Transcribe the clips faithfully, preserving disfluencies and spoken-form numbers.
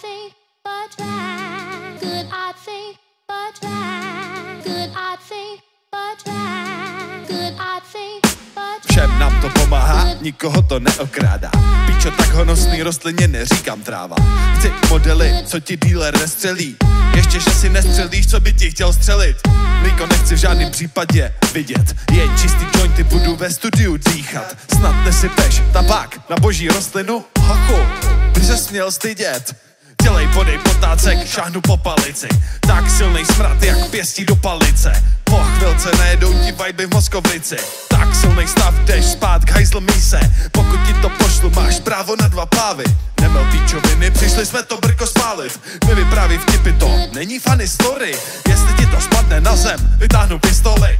think, but try. Good, I think, but try. Good, I think, but try. Good, I think, but try. Všem nám to pomáhá, nikoho to neokrádá. Pičo, tak honosný rostlině neříkám tráva. Chci modely, co ti dealer nestřelí. Ještě, že si nestřelíš, co by ti chtěl střelit. Mlíko nechci v žádném případě vidět. Jen čistý jointy budu ve studiu dýchat. Snad nesypeš tabák na boží rostlinu. Hochu, by se směl stydět. Dělej, podej potácek, šáhnu po palici. Tak silnej smrad, jak pěstí do palice. Po chvilce nejedou ti vajby v Moskovici. Tak silnej stav, jdeš spát k hajzl míse. Pokud ti to pošlu, máš právo na dva pávy. Nemel píčoviny, přišli jsme to brko spálit. Mi vypráví vtipy, to není funny story. Jestli ti to spadne na zem, vytáhnu pistoli.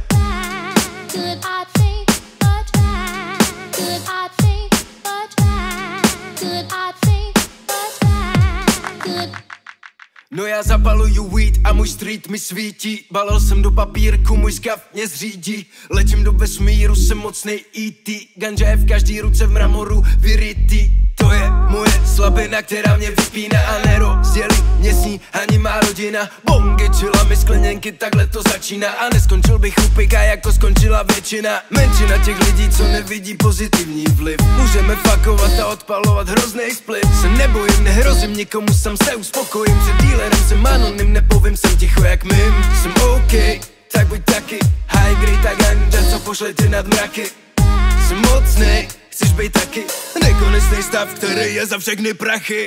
Good, I think, but try. Good, I think, but try. Good, I think, but try. Good. No já zapaluju weed a můj street mi svítí. Balil jsem do papírku, můj skav mě zřídí. Letím do vesmíru, jsem mocnej E T. Ganja je v každý ruce v mramoru vyrytý. To je moje slabina, která mě vypíná a nerozdělí mě s ní ani má rodina. Bongy, čilami, skleněnky, takhle to začíná. A neskončil bych u pika, jako skončila většina. Menšina těch lidí, co nevidí pozitivní vliv. Můžeme fakovat a odpalovat hroznej spliv. Se nebojím, nehrozím nikomu, sám se uspokojím. Před dealerem jsem anonym, nepovím, jsem ticho jak mým. Jsem OK, tak buď taky. High grade a ganja, co pošle ty nad mraky. Jsem mocnej, chceš bejt taky. Nekonečný stav, který je za všechny prachy.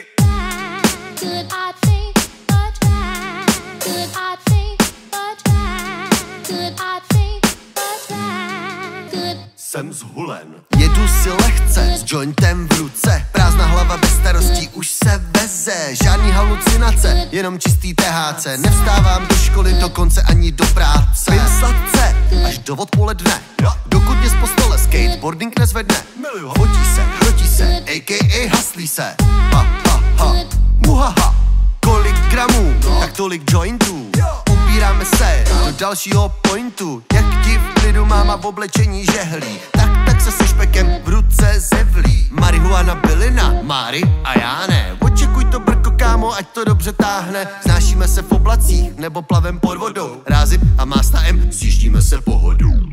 Good, I think, but try. Good, I think, but try. Good, I think, but try. Good. Jsem zhulen. Jedu si lehce s jointem v ruce. Prázdná hlava bez starostí už se veze. Žádný halucinace, jenom čistý T H C. Nevstávám do školy, dokonce ani do práce. Pím sladce, až do odpoledne. Dokud mě z postele skateboarding nezvedne. Fotí se, hrotí se, a k a haslí se. Ha, ha, ha, muhaha. Kolik gramů, tak tolik jointů. Ubíráme se do dalšího pointu. Jak ti v klidu máma v oblečení žehlí. Tak, tak se se špekem v ruce zevlí. Marihuana bylina, Máry a já ne. Očekuj to brko, kámo, ať to dobře táhne. Znášíme se v oblacích nebo plavem pod vodou. Rázím a másta M, sjíždíme se pohodou.